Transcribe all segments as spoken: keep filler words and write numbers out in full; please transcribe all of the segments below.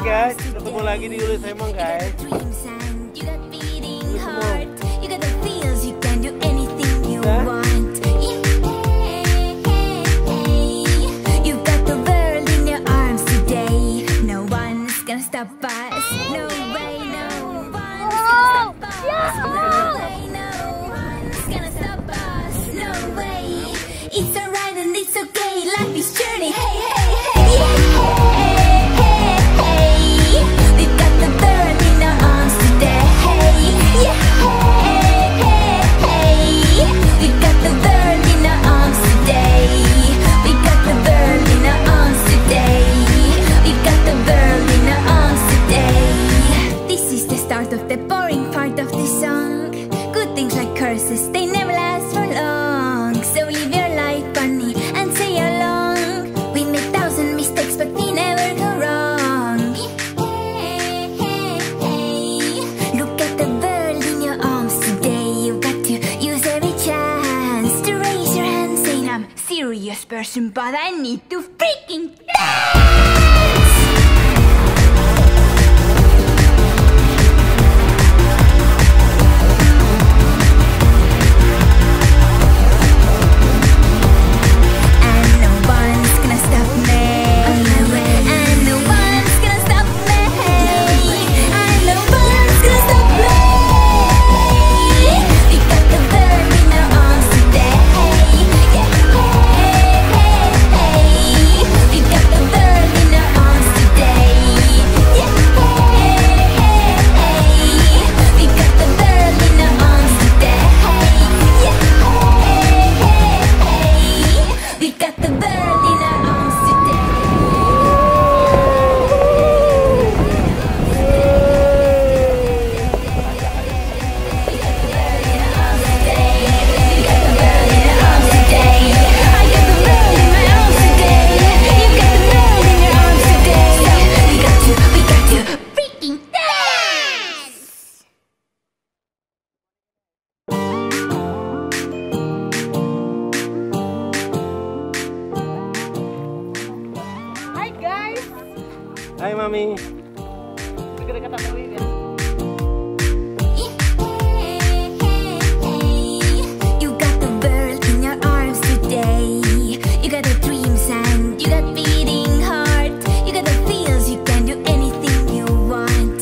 guys, ketemu lagi di Uli Semong guys. It's alright and it's okay, life is journey. Hey, hey, hey, hey, hey, hey. We've got the bird in our arms today. Hey, yeah, hey, hey, hey. We've got the bird in our arms today. We got the bird in our arms today. We got the bird in our arms today. This is the start of the boring part of the song. Good things like curses, they never last for long. So live your life funny and say along. We make thousand mistakes but we never go wrong. Hey, hey, hey. Look at the world in your arms today. You got to use every chance to raise your hand saying I'm a serious person but I need to freaking dance. Hai Mami. Dekat-dekat dulu ya. You got the world in your arms today. You got the dreams and you got beating heart. You got the feels, you can do anything you want.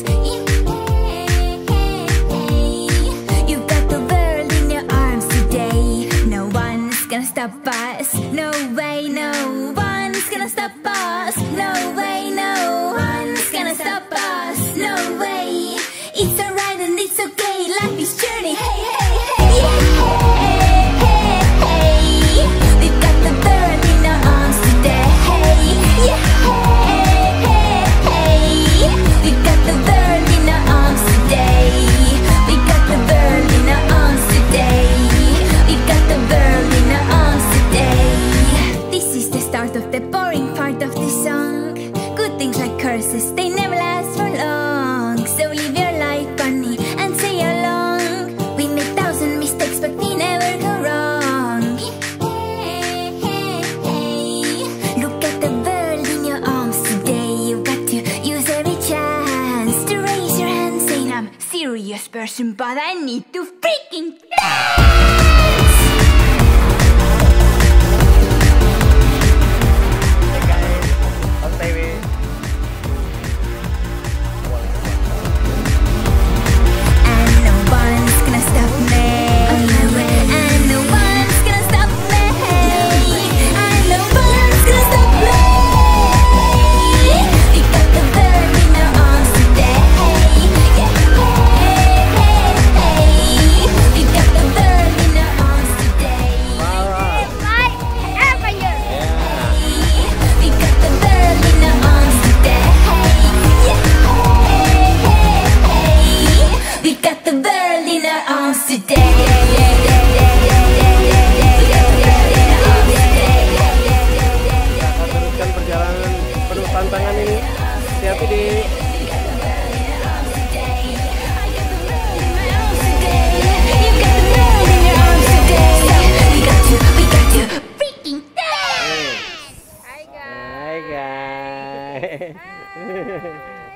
You got the world in your arms today. No one's gonna stop us. No way, no one's gonna stop us. No way, no one's gonna stop us. No way. It's alright and it's okay. Life is journey. Hey, hey, hey, hey, hey, hey. We've got the bird in our arms today. Hey, yeah, hey, hey, hey. We've got the bird in our arms today. We got the bird in our arms today. We got the bird in our arms today. This is the start of the boring part of the song. Good things like curses, they never last for long. So live your life funny and say along. We make thousand mistakes but we never go wrong. Hey, hey, hey. Look at the world in your arms today. You got to use every chance to raise your hand saying I'm a serious person but I need to freaking dance.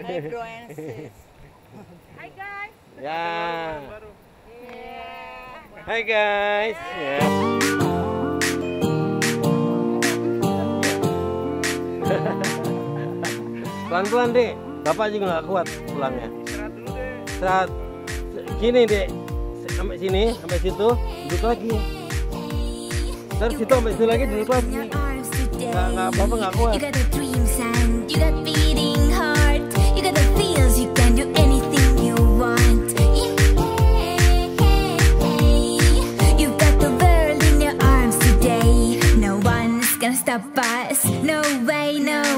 Hi bro and sis. Hi guys. Ya. Yeah. Hai guys. Ya. Pelan-pelan dek. Bapak juga nggak kuat pulangnya. Istirahat dulu deh. Istirahat. Gini dek. Sampai sini, sampai situ, duduk lagi. Terus situ sampai situ lagi, duduk lagi. Nggak, nggak, Bapak nggak kuat. You got the dreams and you got beating heart. You got the feels, you can do anything you want. You got the world in your arms today. No one's gonna stop us. No way, no